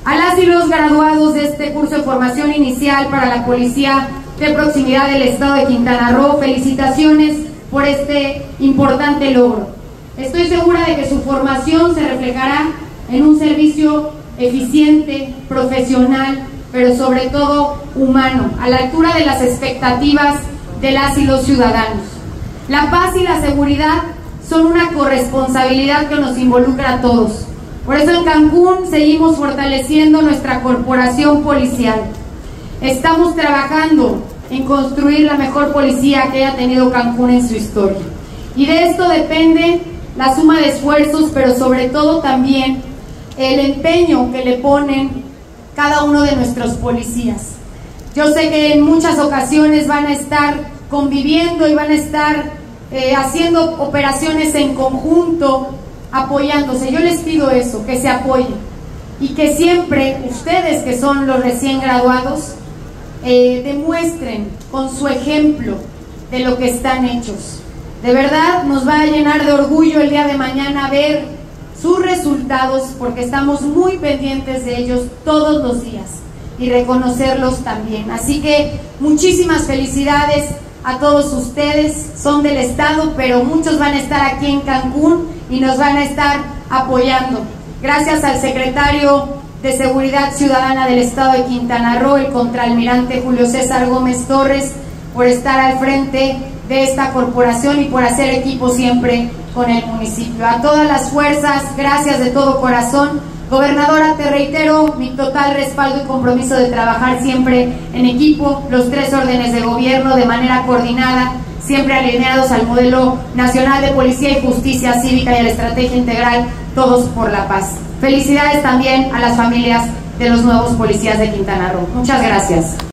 A las y los graduados de este curso de formación inicial para la Policía de Proximidad del Estado de Quintana Roo, felicitaciones por este importante logro. Estoy segura de que su formación se reflejará en un servicio eficiente, profesional, pero sobre todo humano, a la altura de las expectativas de las y los ciudadanos. La paz y la seguridad son una corresponsabilidad que nos involucra a todos. Por eso en Cancún seguimos fortaleciendo nuestra corporación policial. Estamos trabajando en construir la mejor policía que haya tenido Cancún en su historia. Y de esto depende la suma de esfuerzos, pero sobre todo también el empeño que le ponen cada uno de nuestros policías. Yo sé que en muchas ocasiones van a estar conviviendo y van a estar haciendo operaciones en conjunto, apoyándose. Yo les pido eso, que se apoyen y que siempre ustedes, que son los recién graduados, demuestren con su ejemplo de lo que están hechos. De verdad nos va a llenar de orgullo el día de mañana ver sus resultados, porque estamos muy pendientes de ellos todos los días y reconocerlos también. Así que muchísimas felicidades a todos ustedes. Son del estado, pero muchos van a estar aquí en Cancún y nos van a estar apoyando. Gracias al secretario de Seguridad Ciudadana del Estado de Quintana Roo, el contraalmirante Julio César Gómez Torres, por estar al frente de esta corporación y por hacer equipo siempre con el municipio. A todas las fuerzas, gracias de todo corazón. Gobernadora, te reitero mi total respaldo y compromiso de trabajar siempre en equipo, los tres órdenes de gobierno de manera coordinada, siempre alineados al modelo nacional de policía y justicia cívica y a la estrategia integral Todos por la Paz. Felicidades también a las familias de los nuevos policías de Quintana Roo. Muchas gracias.